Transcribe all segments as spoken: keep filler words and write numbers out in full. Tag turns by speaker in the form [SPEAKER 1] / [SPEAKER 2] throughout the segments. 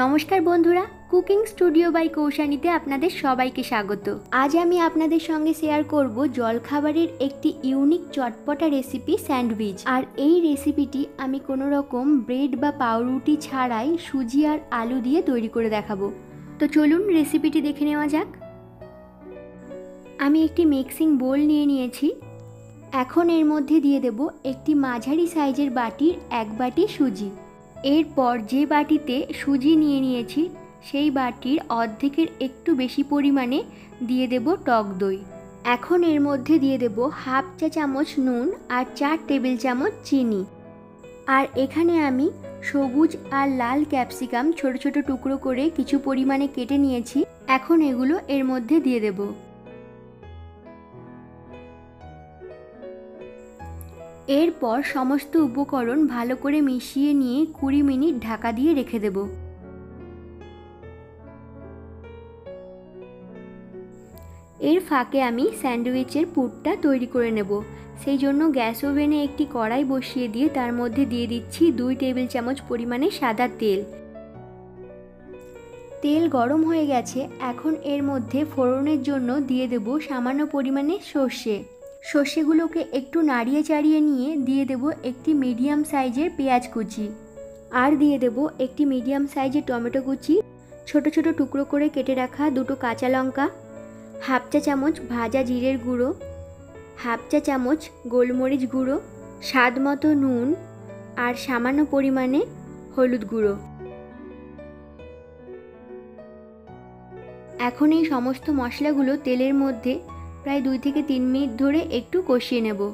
[SPEAKER 1] নমস্কার বন্ধুরা, cooking studio by কৌশানীতে আপনাদের সবাইকে স্বাগত। আজ আমি আপনাদের সঙ্গে শেয়ার করব জলখাবারের একটি ইউনিক চটপটা রেসিপি স্যান্ডউইচ। আর এই রেসিপিটি আমি কোনো রকম ব্রেড বা পাউরুটি ছাড়াই সুজি আর আলু দিয়ে তৈরি করে দেখাবো। তো চলুন রেসিপিটি দেখে নেওয়া যাক। আমি একটি মিক্সিং বোল নিয়ে নিয়েছি। এখন এর মধ্যে দিয়ে দেব একটি মাঝারি সাইজের বাটির এক বাটি সুজি। এরপর যে বাটিতে সুজি নিয়ে নিয়েছি সেই বাটির অর্ধেকের একটু বেশি পরিমাণে দিয়ে দেব টক দই। এখন এর মধ্যে দিয়ে দেব হাফ চা চামচ নুন আর চার টেবিল চামচ চিনি। আর এখানে আমি সবুজ আর লাল ক্যাপসিকাম ছোট ছোট টুকরো করে কিছু পরিমাণে কেটে নিয়েছি। এখন এগুলো এর মধ্যে দিয়ে দেব। এরপর সমস্ত উপকরণ ভালো করে মিশিয়ে নিয়ে কুড়ি মিনিট ঢাকা দিয়ে রেখে দেব। এর ফাঁকে আমি স্যান্ডউইচের পুরটা তৈরি করে নেব। সেই জন্য গ্যাস ওভেনে একটি কড়াই বসিয়ে দিয়ে তার মধ্যে দিয়ে দিচ্ছি দুই টেবিল চামচ পরিমাণে সাদা তেল। তেল গরম হয়ে গেছে। এখন এর মধ্যে ফোড়নের জন্য দিয়ে দেব সামান্য পরিমাণে সর্ষে। সর্ষেগুলোকে একটু নাড়িয়ে চাড়িয়ে নিয়ে দিয়ে দেব একটি মিডিয়াম সাইজের পেঁয়াজ কুচি, আর দিয়ে দেব একটি মিডিয়াম সাইজের টমেটো কুচি, ছোট ছোট টুকরো করে কেটে রাখা দুটো কাঁচা লঙ্কা, হাফ চা চামচ ভাজা জিরের গুঁড়ো, হাফ চা চামচ গোলমরিচ গুঁড়ো, স্বাদ মতো নুন আর সামান্য পরিমাণে হলুদ গুঁড়ো। এখন এই সমস্ত মশলাগুলো তেলের মধ্যে প্রায় দুই থেকে তিন মিনিট ধরে একটু কষিয়ে নেব।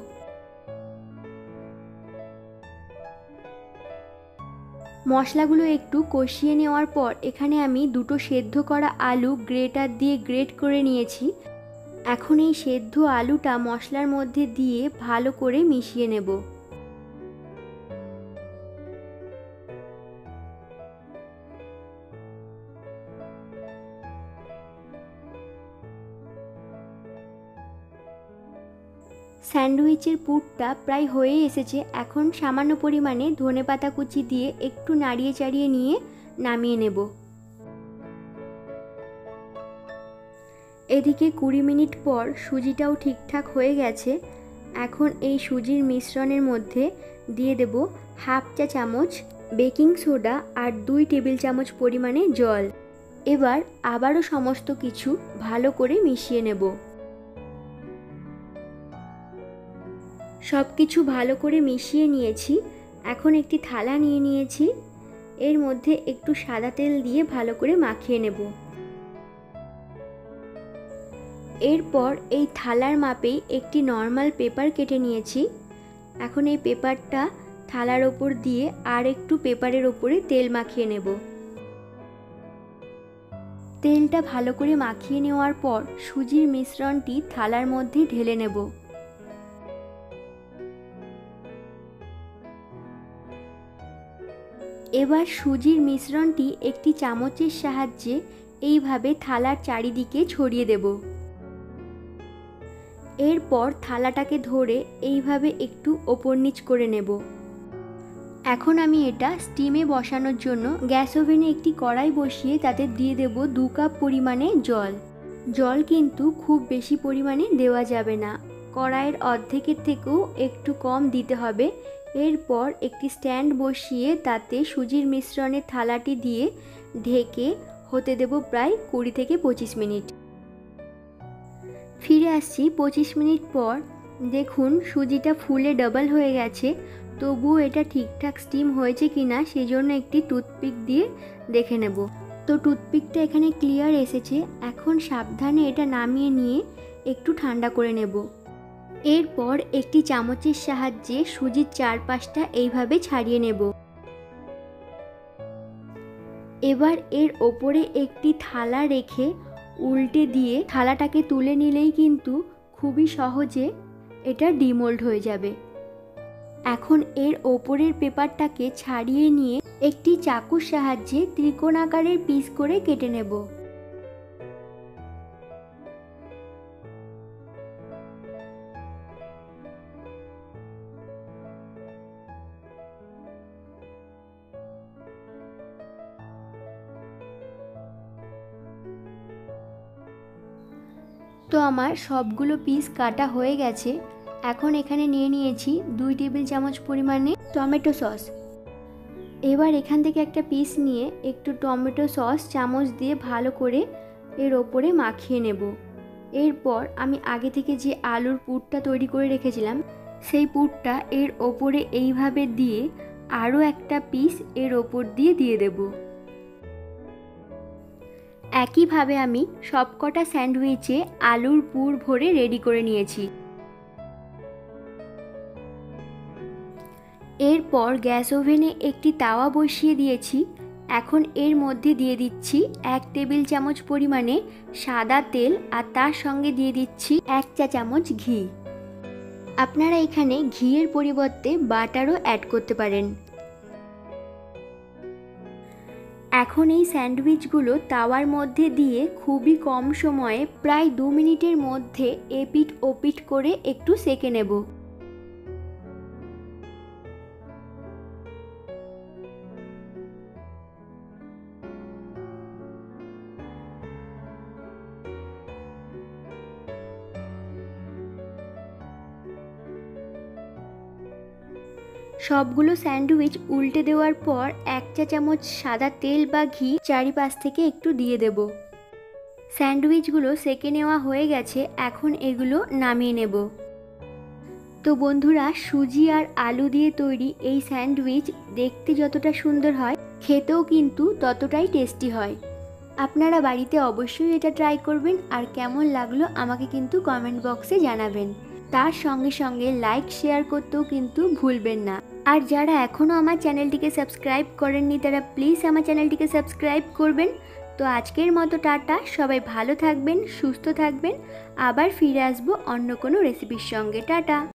[SPEAKER 1] মশলাগুলো একটু কষিয়ে নেওয়ার পর এখানে আমি দুটো সেদ্ধ করা আলু গ্রেটার দিয়ে গ্রেট করে নিয়েছি। এখন এই সেদ্ধ আলুটা মশলার মধ্যে দিয়ে ভালো করে মিশিয়ে নেব। স্যান্ডউইচের পুরটা প্রায় হয়ে এসেছে। এখন সামান্য পরিমাণে ধনেপাতা কুচি দিয়ে একটু নাড়িয়ে চাড়িয়ে নিয়ে নামিয়ে নেব। এদিকে কুড়ি মিনিট পর সুজিটাও ঠিকঠাক হয়ে গেছে। এখন এই সুজির মিশ্রণের মধ্যে দিয়ে দেব হাফ চা চামচ বেকিং সোডা আর দুই টেবিল চামচ পরিমাণে জল। এবার আবারও সমস্ত কিছু ভালো করে মিশিয়ে নেব। সব কিছু ভালো করে মিশিয়ে নিয়েছি। এখন একটি থালা নিয়ে নিয়েছি। এর মধ্যে একটু সাদা তেল দিয়ে ভালো করে মাখিয়ে নেব। এরপর এই থালার মাপেই একটি নর্মাল পেপার কেটে নিয়েছি। এখন এই পেপারটা থালার ওপর দিয়ে আর একটু পেপারের ওপরে তেল মাখিয়ে নেব। তেলটা ভালো করে মাখিয়ে নেওয়ার পর সুজির মিশ্রণটি থালার মধ্যে ঢেলে নেব। এবার সুজির মিশ্রণটি একটি চামচের সাহায্যে এইভাবে থালার চারিদিকে ছড়িয়ে দেব। এরপর থালাটাকে ধরে এইভাবে একটু ওপর নিচ করে নেব। এখন আমি এটা স্টিমে বসানোর জন্য গ্যাস ওভেনে একটি কড়াই বসিয়ে তাতে দিয়ে দেব দু কাপ পরিমাণে জল। জল কিন্তু খুব বেশি পরিমাণে দেওয়া যাবে না, কড়াইয়ের অর্ধেকের থেকেও একটু কম দিতে হবে। এরপর একটি স্ট্যান্ড বসিয়ে তাতে সুজির মিশ্রণের থালাটি দিয়ে ঢেকে হতে দেব প্রায় কুড়ি থেকে পঁচিশ মিনিট। ফিরে আসছি পঁচিশ মিনিট পর। দেখুন সুজিটা ফুলে ডাবল হয়ে গেছে। তবুও এটা ঠিকঠাক স্টিম হয়েছে কিনা সেই জন্য একটি টুথপিক দিয়ে দেখে নেব। তো টুথপিকটা এখানে ক্লিয়ার এসেছে। এখন সাবধানে এটা নামিয়ে নিয়ে একটু ঠান্ডা করে নেব। এরপর একটি চামচের সাহায্যে সুজির চারপাশটা এইভাবে ছাড়িয়ে নেব। এবার এর ওপরে একটি থালা রেখে উল্টে দিয়ে থালাটাকে তুলে নিলেই কিন্তু খুবই সহজে এটা ডিমোল্ড হয়ে যাবে। এখন এর ওপরের পেপারটাকে ছাড়িয়ে নিয়ে একটি চাকুর সাহায্যে ত্রিকোণ আকারের পিস করে কেটে নেব। তো আমার সবগুলো পিস কাটা হয়ে গেছে। এখন এখানে নিয়ে নিয়েছি দুই টেবিল চামচ পরিমাণে টমেটো সস। এবার এখান থেকে একটা পিস নিয়ে একটু টমেটো সস চামচ দিয়ে ভালো করে এর ওপরে মাখিয়ে নেব। এরপর আমি আগে থেকে যে আলুর পুরটা তৈরি করে রেখেছিলাম সেই পুরটা এর ওপরে এইভাবে দিয়ে আরও একটা পিস এর ওপর দিয়ে দিয়ে দেব। একইভাবে আমি সবকটা স্যান্ডউইচে আলুর পুর ভরে রেডি করে নিয়েছি। এরপর গ্যাস ওভেনে একটি তাওয়া বসিয়ে দিয়েছি। এখন এর মধ্যে দিয়ে দিচ্ছি এক টেবিল চামচ পরিমাণে সাদা তেল আর তার সঙ্গে দিয়ে দিচ্ছি এক চা চামচ ঘি। আপনারা এখানে ঘিয়ের পরিবর্তে বাটারও অ্যাড করতে পারেন। এখন এই স্যান্ডউইচগুলো তাওয়ার মধ্যে দিয়ে খুবই কম সময়ে প্রায় দু মিনিটের মধ্যে এপিট ওপিট করে একটু সেঁকে নেব। সবগুলো স্যান্ডউইচ উল্টে দেওয়ার পর এক চা চামচ সাদা তেল বা ঘি চারিপাশ থেকে একটু দিয়ে দেব। স্যান্ডউইচগুলো সেঁকে নেওয়া হয়ে গেছে, এখন এগুলো নামিয়ে নেব। তো বন্ধুরা, সুজি আর আলু দিয়ে তৈরি এই স্যান্ডউইচ দেখতে যতটা সুন্দর হয়, খেতেও কিন্তু ততটাই টেস্টি হয়। আপনারা বাড়িতে অবশ্যই এটা ট্রাই করবেন, আর কেমন লাগলো আমাকে কিন্তু কমেন্ট বক্সে জানাবেন। তার সঙ্গে সঙ্গে লাইক শেয়ার করতেও কিন্তু ভুলবেন না। আর যারা এখনও আমার চ্যানেলটিকে সাবস্ক্রাইব করেননি তারা প্লিজ আমার চ্যানেলটিকে সাবস্ক্রাইব করবেন। তো আজকের মতো টাটা, সবাই ভালো থাকবেন, সুস্থ থাকবেন। আবার ফিরে আসবো অন্য কোনো রেসিপির সঙ্গে। টাটা।